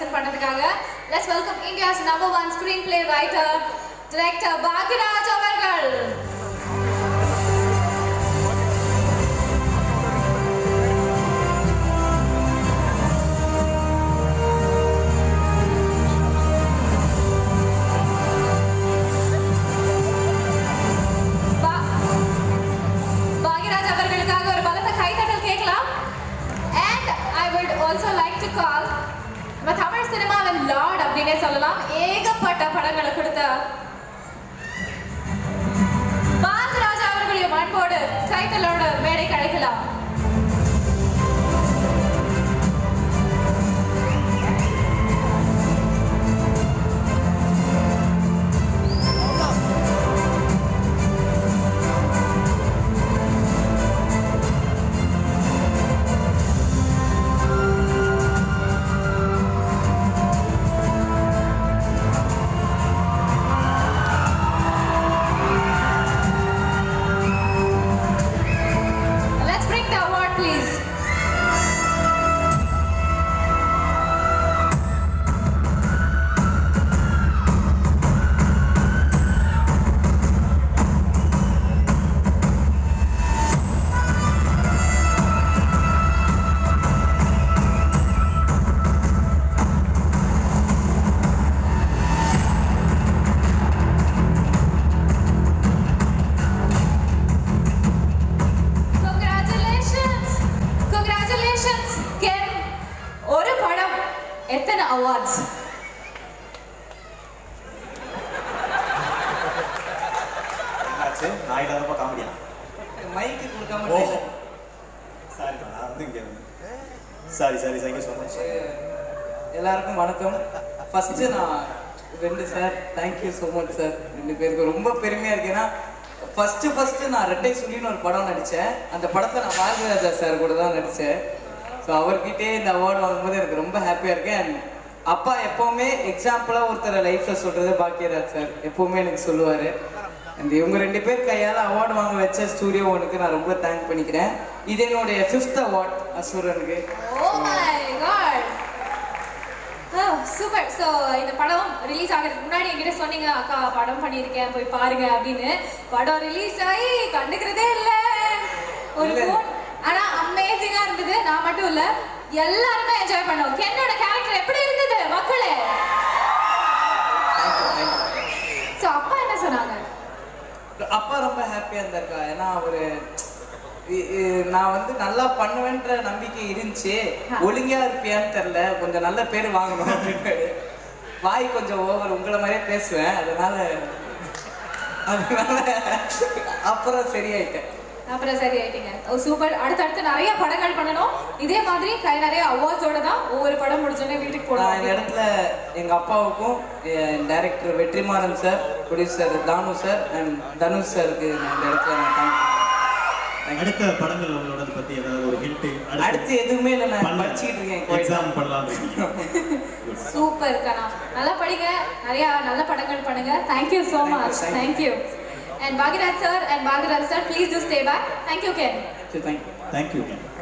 present பண்ணதுக்காக. Let's welcome India's #1 screenplay writer, director Bhagiraj அவர்கள். Also like to call நம்ம தமிழ் சினிமாவின் லார்ட் அப்படினே சொல்லலாம். ஏகப்பட்ட படங்களை கொடுத்த பாக்யராஜ் அவர்களையும் அன்போடு டைட்டிலோட மேடை கிடைக்கலாம். எத்தனை அவார்ட்ஸ்? ஆச்சு நான் இத ரொம்ப காமெடியா மைக் கொடுக்காம சாரி நான் வந்து இங்க sorry thank you so much. எல்லாருக்கும் வணக்கம். ஃபர்ஸ்ட் நான் ரெண்டு sir thank you so much sir. ரெண்டு பேருக்கு ரொம்ப பெருமையா இருக்கு. ஏன்னா ஃபர்ஸ்ட் நான் ரெட்டை சுழின்னு ஒரு படம் நடிச்சேன். அந்த படத்தை நான் பாரதிராஜா சார் கூட தான் நடிச்சேன். ஸோ அவர்கிட்டே இந்த அவார்டு வாங்கும்போது எனக்கு ரொம்ப ஹாப்பியாக இருக்கேன். அண்ட் அப்பா எப்போவுமே எக்ஸாம்பிளாக ஒருத்தர் லைஃப்பில் சொல்கிறது பாக்யராஜ் சார் எப்போவுமே எனக்கு சொல்லுவார். அண்ட் இவங்க ரெண்டு பேர் கையால் அவார்டு வாங்க வச்ச ஸ்டூடியோ ஒனுக்கு நான் ரொம்ப தேங்க் பண்ணிக்கிறேன். இது என்னுடைய 5th அவார்ட் அசுரனுக்கு. சூப்பர். ஸோ இந்த படம் ரிலீஸ் ஆகிறதுக்கு முன்னாடி என்கிட்ட சொன்னீங்க, அக்கா படம் பண்ணியிருக்கேன் போய் பாருங்க அப்படின்னு. படம் ரிலீஸ் ஆகி கண்டுக்கிறதே இல்லை ஒரு ஃபோன். ஆனா அமேசிங்கா இருந்தது. நான் மட்டும் இல்ல, எல்லாருமே என்ஜாய் பண்ணோம். என்னோட கேரக்டர் எப்படி இருந்தது மக்களே? சோ அப்பா என்ன சொன்னாங்க? அப்பா ரொம்ப ஹாப்பியா இருந்தாருக்கா. ஏன்னா அவரு நான் வந்து நல்லா பண்ணுவேன்ற நம்பிக்கை இருந்துச்சு. ஒழுங்கா இருப்பியான்னு தெரியல, கொஞ்சம் நல்ல பேர் வாங்கணும் அப்படின்னு. வாய் கொஞ்சம் ஓவர், உங்களை மாதிரியே பேசுவேன். அதனால அப்புறம் சரியாயிட்டேன். சூப்பர். அடுத்தடுத்து நிறைய படங்கள் பண்ணணும். இதே மாதிரி கை நிறைய அவார்ட்ஸோட தான் ஒவ்வொரு படம் முடிச்சோடனே வீட்டுக்கு போகணும். இந்த இடத்துல எங்க அப்பாவுக்கும் director Vetrimaaran sir, producer Thanu sir and Dhanush சாருக்கு இந்த இடத்துல நான் அடுத்த படங்கள் உங்களோட பத்தி ஏதாவது ஒரு ஹிண்ட்? அடுத்து எதுவுமே இல்லை, நான் படிச்சுட்டு இருக்கேன். எக்ஸாம் பண்ணலாம். சூப்பர் கண்ணா, நல்லா படிங்க, நிறைய நல்ல படங்கள் பண்ணுங்க. Thank you so much. Thank you. And Bhagiraj sir, please do stay back. Thank you, Ken. Thank you. Thank you, Ken.